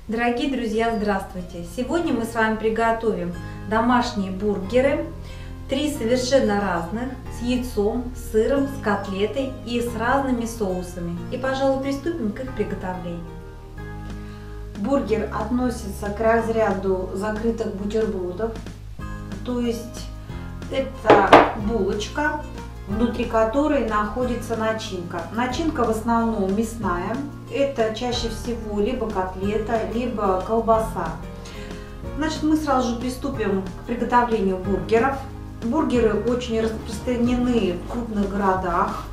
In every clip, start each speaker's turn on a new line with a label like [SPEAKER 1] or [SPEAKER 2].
[SPEAKER 1] Дорогие друзья, здравствуйте! Сегодня мы с вами приготовим домашние бургеры, 3 совершенно разных, с яйцом, с сыром, с котлетой и с разными соусами. И, пожалуй, приступим к их приготовлению. Бургер относится к разряду закрытых бутербродов, то есть это булочка, внутри которой находится начинка. Начинка в основном мясная. Это чаще всего либо котлета, либо колбаса. Значит, мы сразу же приступим к приготовлению бургеров. Бургеры очень распространены в крупных городах,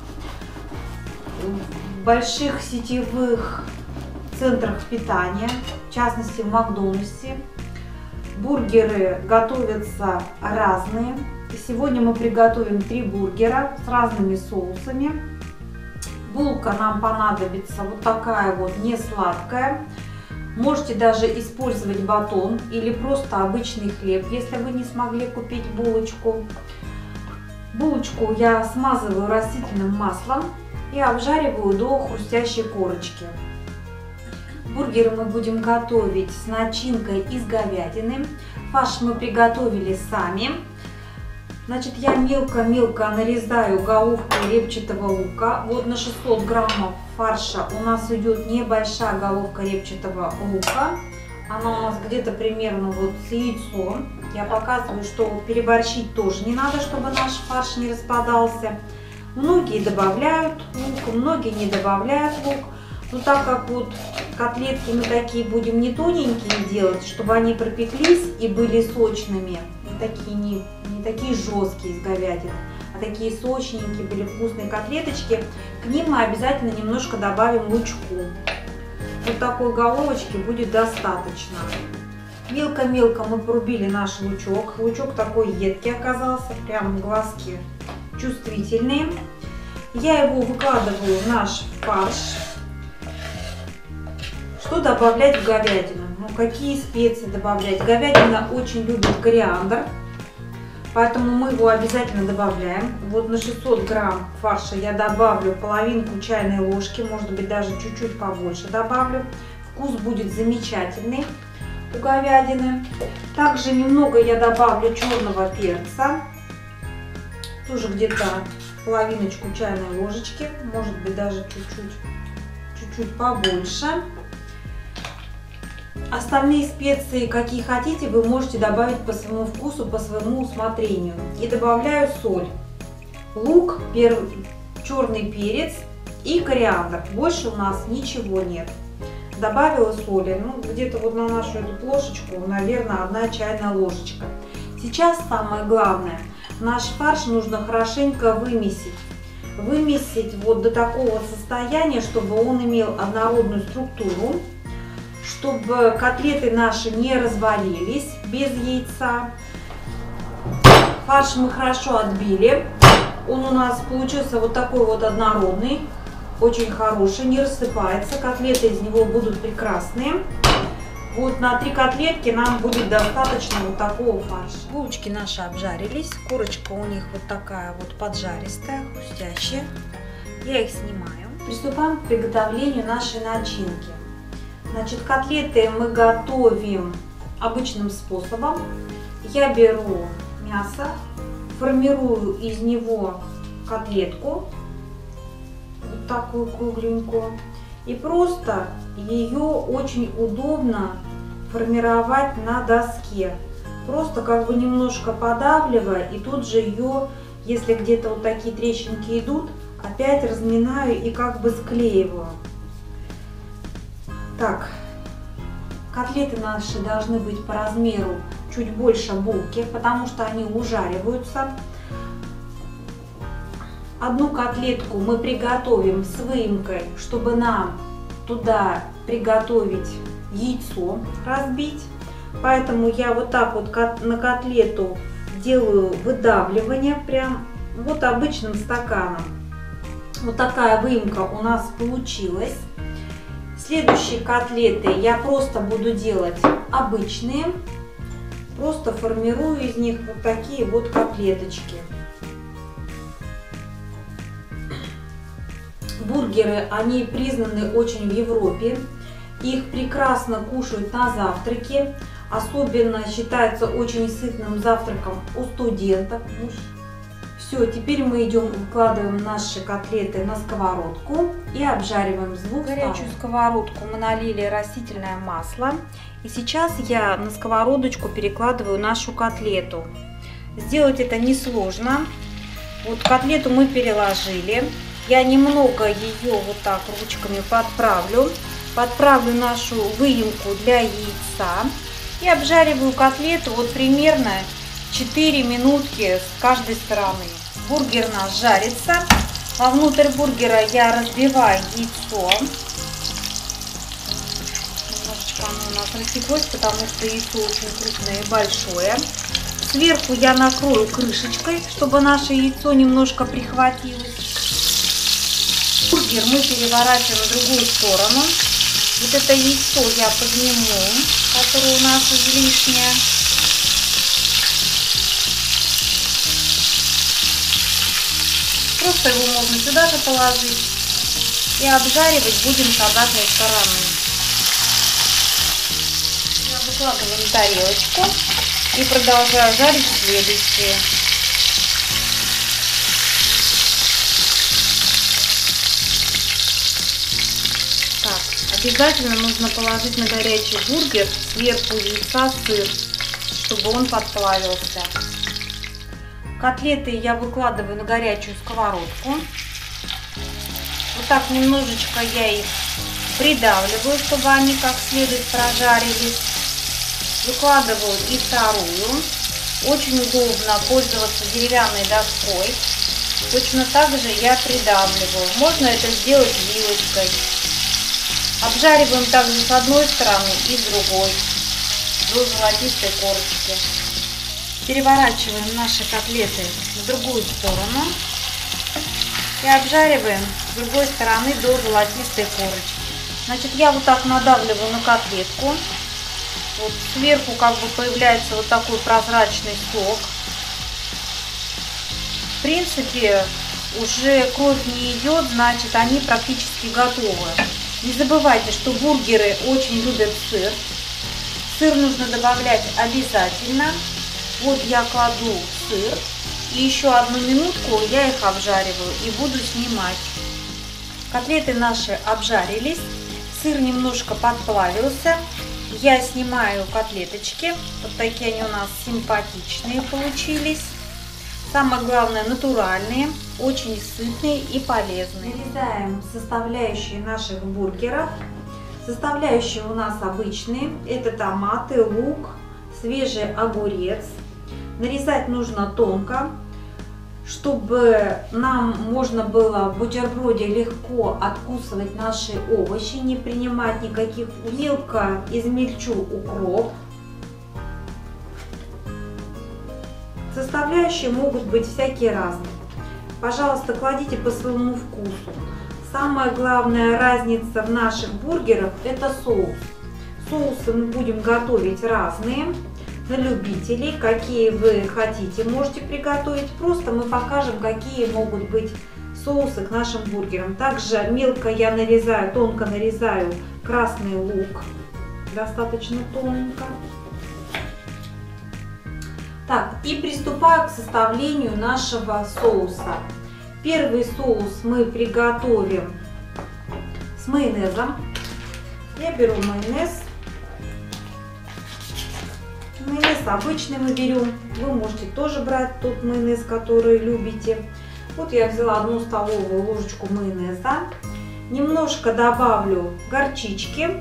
[SPEAKER 1] в больших сетевых центрах питания, в частности в Макдональдсе. Бургеры готовятся разные. Сегодня мы приготовим 3 бургера с разными соусами. Булка нам понадобится вот такая вот, не сладкая. Можете даже использовать батон или просто обычный хлеб, если вы не смогли купить булочку. Булочку я смазываю растительным маслом и обжариваю до хрустящей корочки. Бургеры мы будем готовить с начинкой из говядины. Фарш мы приготовили сами. Значит, я мелко-мелко нарезаю головку репчатого лука. Вот на 600 граммов фарша у нас идет небольшая головка репчатого лука. Она у нас где-то примерно вот с яйцом. Я показываю, что переборщить тоже не надо, чтобы наш фарш не распадался. Многие добавляют лук, многие не добавляют лук. Но так как вот котлетки мы такие будем не тоненькие делать, чтобы они пропеклись и были сочными, не такие жесткие из говядины, а такие сочненькие были вкусные котлеточки, к ним мы обязательно немножко добавим лучку. Вот такой головочки будет достаточно. Мелко-мелко мы порубили наш лучок. Лучок такой едкий оказался, прям глазки чувствительные. Я его выкладываю в наш фарш. Что добавлять в говядину? Ну, какие специи добавлять? Говядина очень любит кориандр, поэтому мы его обязательно добавляем. Вот на 600 грамм фарша я добавлю половинку чайной ложки, может быть даже чуть-чуть побольше добавлю. Вкус будет замечательный у говядины. Также немного я добавлю черного перца, тоже где-то половиночку чайной ложечки, может быть даже чуть-чуть побольше. Остальные специи, какие хотите, вы можете добавить по своему вкусу, по своему усмотрению. И добавляю соль, лук, черный перец и кориандр. Больше у нас ничего нет. Добавила соли, ну где-то вот на нашу эту плошечку, наверное, 1 чайная ложечка. Сейчас самое главное, наш фарш нужно хорошенько вымесить. Вымесить вот до такого состояния, чтобы он имел однородную структуру, чтобы котлеты наши не развалились без яйца. Фарш мы хорошо отбили. Он у нас получился вот такой вот однородный, очень хороший, не рассыпается. Котлеты из него будут прекрасные. Вот на 3 котлетки нам будет достаточно вот такого фарша. Булочки наши обжарились. Корочка у них вот такая вот поджаристая, хрустящая. Я их снимаю. Приступаем к приготовлению нашей начинки. Значит, котлеты мы готовим обычным способом. Я беру мясо, формирую из него котлетку, вот такую кругленькую, и просто ее очень удобно формировать на доске. Просто как бы немножко подавливая, и тут же ее, если где-то вот такие трещинки идут, опять разминаю и как бы склеиваю. Так, котлеты наши должны быть по размеру чуть больше булки, потому что они ужариваются. Одну котлетку мы приготовим с выемкой, чтобы нам туда приготовить яйцо, разбить. Поэтому я вот так вот на котлету делаю выдавливание, прям вот обычным стаканом. Вот такая выемка у нас получилась. Следующие котлеты я просто буду делать обычные. Просто формирую из них вот такие вот котлеточки. Бургеры, они признаны очень в Европе. Их прекрасно кушают на завтраке. Особенно считается очень сытным завтраком у студентов. Все, теперь мы идем, выкладываем наши котлеты на сковородку и обжариваем с двух сторон. В горячую сковородку мы налили растительное масло. И сейчас я на сковородочку перекладываю нашу котлету. Сделать это несложно. Вот котлету мы переложили. Я немного ее вот так ручками подправлю. Подправлю нашу выемку для яйца. И обжариваю котлету вот примерно 4 минутки с каждой стороны. Бургер наш жарится. Вовнутрь бургера я разбиваю яйцо. Немножечко оно у нас растеклось, потому что яйцо очень крупное и большое. Сверху я накрою крышечкой, чтобы наше яйцо немножко прихватилось. Бургер мы переворачиваем в другую сторону. Вот это яйцо я подниму, которое у нас излишнее. Просто его можно сюда же положить и обжаривать будем с обратной стороны. Я выкладываю на тарелочку и продолжаю жарить следующие. Так, обязательно нужно положить на горячий бургер сверху яйца сыр, чтобы он подплавился. Котлеты я выкладываю на горячую сковородку. Вот так немножечко я их придавливаю, чтобы они как следует прожарились. Выкладываю и вторую. Очень удобно пользоваться деревянной доской. Точно так же я придавливаю. Можно это сделать вилочкой. Обжариваем также с одной стороны и с другой до золотистой корочки. Переворачиваем наши котлеты в другую сторону и обжариваем с другой стороны до золотистой корочки. Значит, я вот так надавливаю на котлетку. Вот сверху как бы появляется вот такой прозрачный сок. В принципе, уже кровь не идет, значит, они практически готовы. Не забывайте, что бургеры очень любят сыр. Сыр нужно добавлять обязательно. Вот я кладу сыр, и еще одну минутку я их обжариваю и буду снимать. Котлеты наши обжарились, сыр немножко подплавился. Я снимаю котлеточки, вот такие они у нас симпатичные получились. Самое главное, натуральные, очень сытные и полезные. Нарезаем составляющие наших бургеров. Составляющие у нас обычные, это томаты, лук, свежий огурец. Нарезать нужно тонко, чтобы нам можно было в бутерброде легко откусывать наши овощи, не принимать никаких. Мелко измельчу укроп. Составляющие могут быть всякие разные. Пожалуйста, кладите по своему вкусу. Самая главная разница в наших бургерах – это соус. Соусы мы будем готовить разные. На любителей, какие вы хотите, можете приготовить. Просто мы покажем, какие могут быть соусы к нашим бургерам. Также мелко я нарезаю, тонко нарезаю красный лук, достаточно тонко. Так, и приступаю к составлению нашего соуса. Первый соус мы приготовим с майонезом. Я беру майонез. Майонез обычный мы берем, вы можете тоже брать тот майонез, который любите. Вот я взяла 1 столовую ложечку майонеза, немножко добавлю горчички,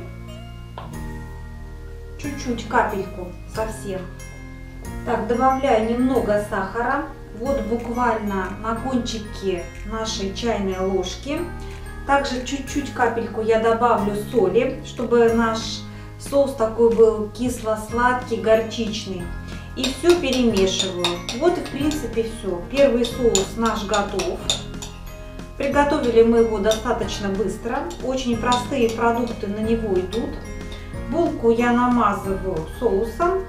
[SPEAKER 1] чуть-чуть, капельку, совсем. Так, добавляю немного сахара, вот буквально на кончике нашей чайной ложки. Также чуть-чуть, капельку я добавлю соли, чтобы наш соус такой был кисло-сладкий, горчичный. И все перемешиваю. Вот и в принципе все. Первый соус наш готов. Приготовили мы его достаточно быстро. Очень простые продукты на него идут. Булку я намазываю соусом.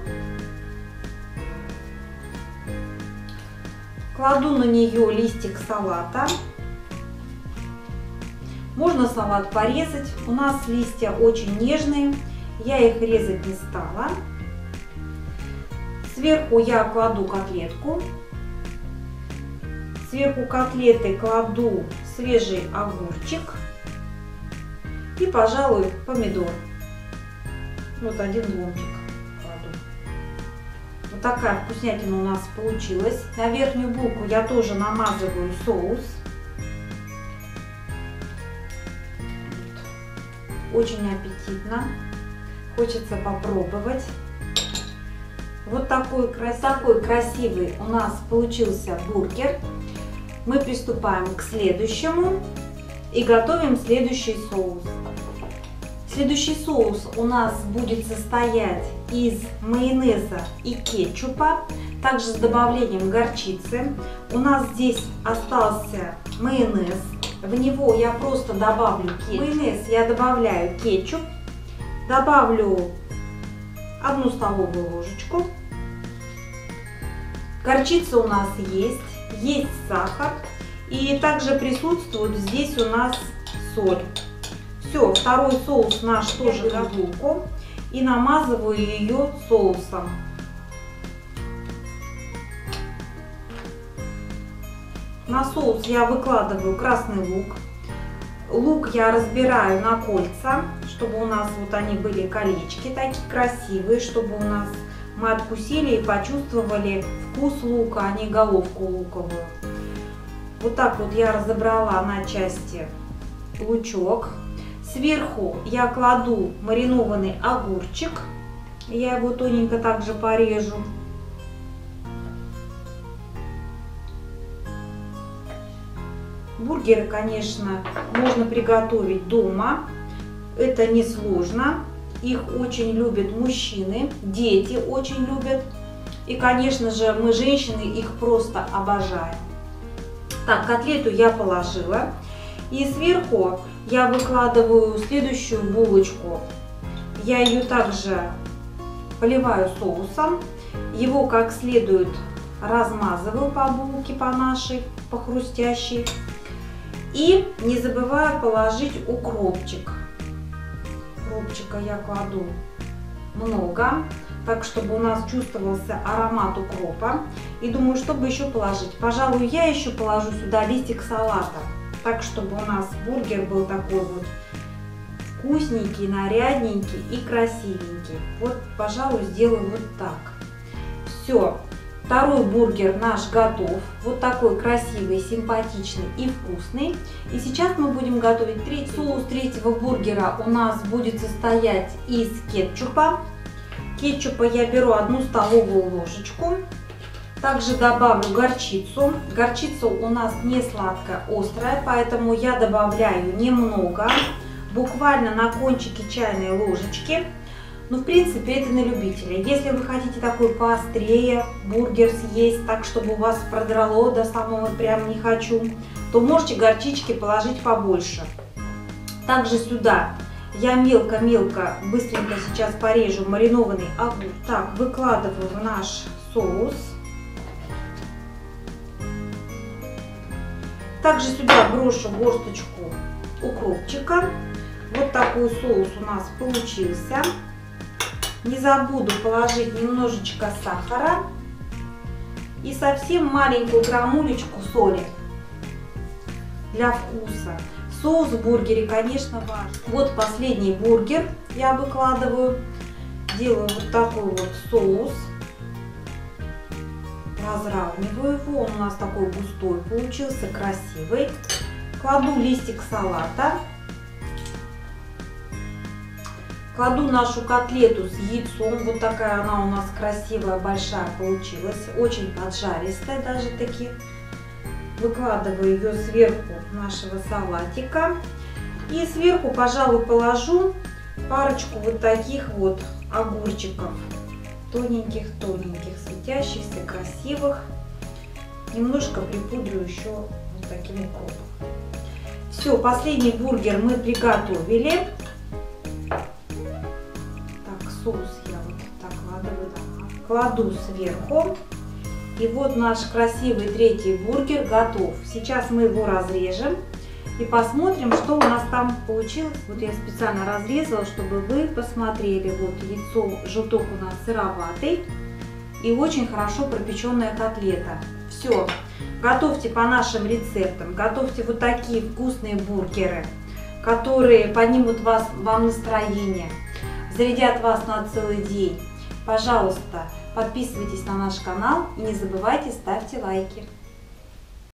[SPEAKER 1] Кладу на нее листик салата. Можно салат порезать. У нас листья очень нежные, я их резать не стала. Сверху я кладу котлетку. Сверху котлеты кладу свежий огурчик и, пожалуй, помидор. Вот один ломтик кладу. Вот такая вкуснятина у нас получилась. На верхнюю булку я тоже намазываю соус. Очень аппетитно. Хочется попробовать. Вот такой красивый у нас получился бургер. Мы приступаем к следующему и готовим следующий соус. Следующий соус у нас будет состоять из майонеза и кетчупа, также с добавлением горчицы. У нас здесь остался майонез, в него я просто добавлю кетчуп. В майонез я добавляю кетчуп, добавлю 1 столовую ложечку. Горчица у нас есть сахар и также присутствует здесь у нас соль. Все, второй соус наш тоже на булку и намазываю ее соусом. На соус я выкладываю красный лук. Лук я разбираю на кольца, чтобы у нас вот они были колечки такие красивые, чтобы у нас мы откусили и почувствовали вкус лука, а не головку луковую. Вот так вот я разобрала на части лучок. Сверху я кладу маринованный огурчик. Я его тоненько также порежу. Бургеры, конечно, можно приготовить дома. Это несложно. Их очень любят мужчины, дети очень любят. И, конечно же, мы, женщины, их просто обожаем. Так, котлету я положила. И сверху я выкладываю следующую булочку. Я ее также поливаю соусом. Его как следует размазываю по булке, по нашей, по хрустящей. И не забываю положить укропчик. Укропчика я кладу много, так чтобы у нас чувствовался аромат укропа. И думаю, чтобы еще положить. Пожалуй, я еще положу сюда листик салата. Так, чтобы у нас бургер был такой вот вкусненький, нарядненький и красивенький. Вот, пожалуй, сделаю вот так. Все. Второй бургер наш готов. Вот такой красивый, симпатичный и вкусный. И сейчас мы будем готовить третий. Соус третьего бургера у нас будет состоять из кетчупа. Кетчупа я беру 1 столовую ложечку. Также добавлю горчицу. Горчица у нас не сладкая, острая, поэтому я добавляю немного, буквально на кончике чайной ложечки. Но в принципе это на любителя. Если вы хотите такой поострее бургер съесть, так чтобы у вас продрало до самого прям не хочу, то можете горчички положить побольше. Также сюда я мелко-мелко, быстренько сейчас порежу маринованный огурец. Так, выкладываю в наш соус. Также сюда брошу горсточку укропчика. Вот такой соус у нас получился. Не забуду положить немножечко сахара и совсем маленькую грамулечку соли для вкуса. Соус в бургере, конечно, важен. Вот последний бургер я выкладываю. Делаю вот такой вот соус. Разравниваю его. Он у нас такой густой получился, красивый. Кладу листик салата. Кладу нашу котлету с яйцом. Вот такая она у нас красивая, большая получилась. Очень поджаристая даже таки. Выкладываю ее сверху нашего салатика. И сверху, пожалуй, положу парочку вот таких вот огурчиков. Тоненьких-тоненьких, светящихся, красивых. Немножко припудрю еще вот таким укропом. Все, последний бургер мы приготовили. Так, соус я вот так кладу сверху. И вот наш красивый третий бургер готов. Сейчас мы его разрежем и посмотрим, что у нас там получилось. Вот я специально разрезала, чтобы вы посмотрели. Вот яйцо, желток у нас сыроватый и очень хорошо пропеченная котлета. Все, готовьте по нашим рецептам, готовьте вот такие вкусные бургеры, которые поднимут вам настроение, зарядят вас на целый день. Пожалуйста, подписывайтесь на наш канал и не забывайте ставьте лайки.